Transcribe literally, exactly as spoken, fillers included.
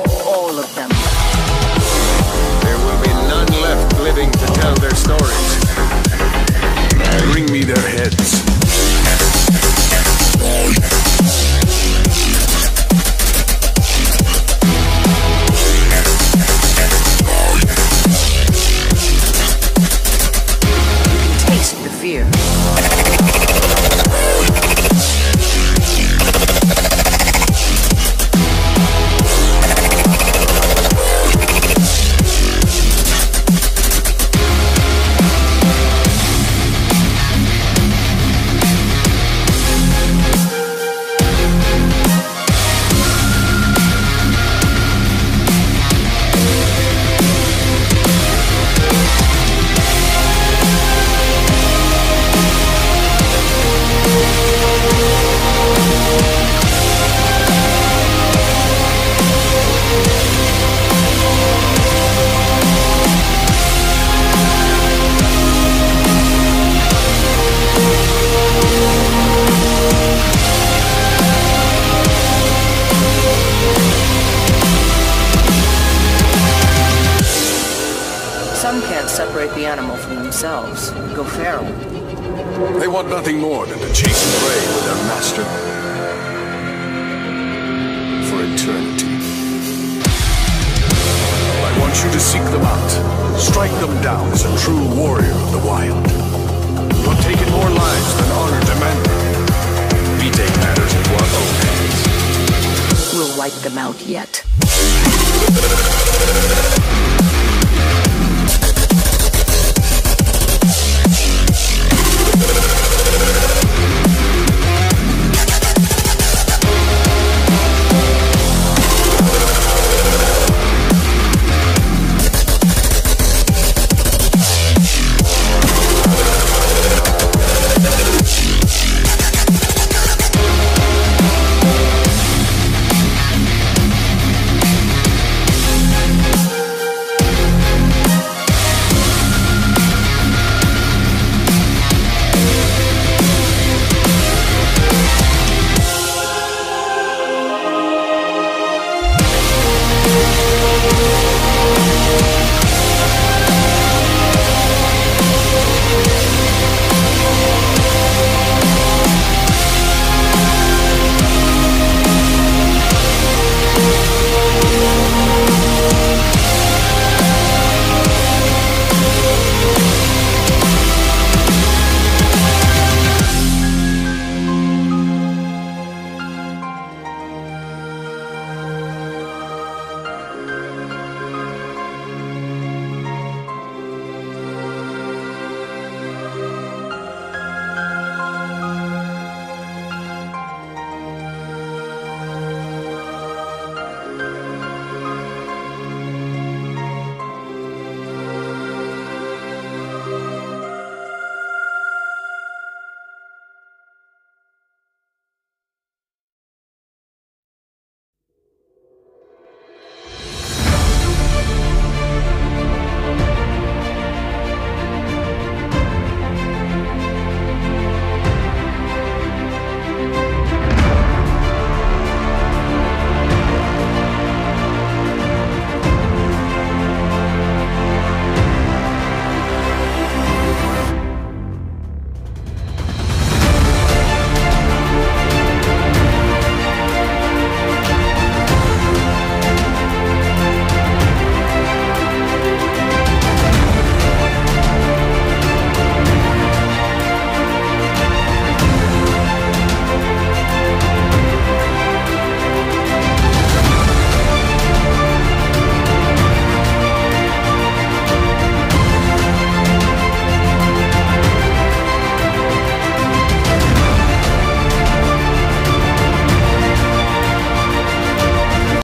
All of them. There will be none left living to tell their stories. Bring me their heads. Taste the fear. Some can't separate the animal from themselves, go feral. They want nothing more than to chase and prey with their master for eternity. I want you to seek them out, strike them down as a true warrior of the wild. You have taken more lives than honor demanded. We take matters into our own hands. We'll wipe them out yet. We'll be right back.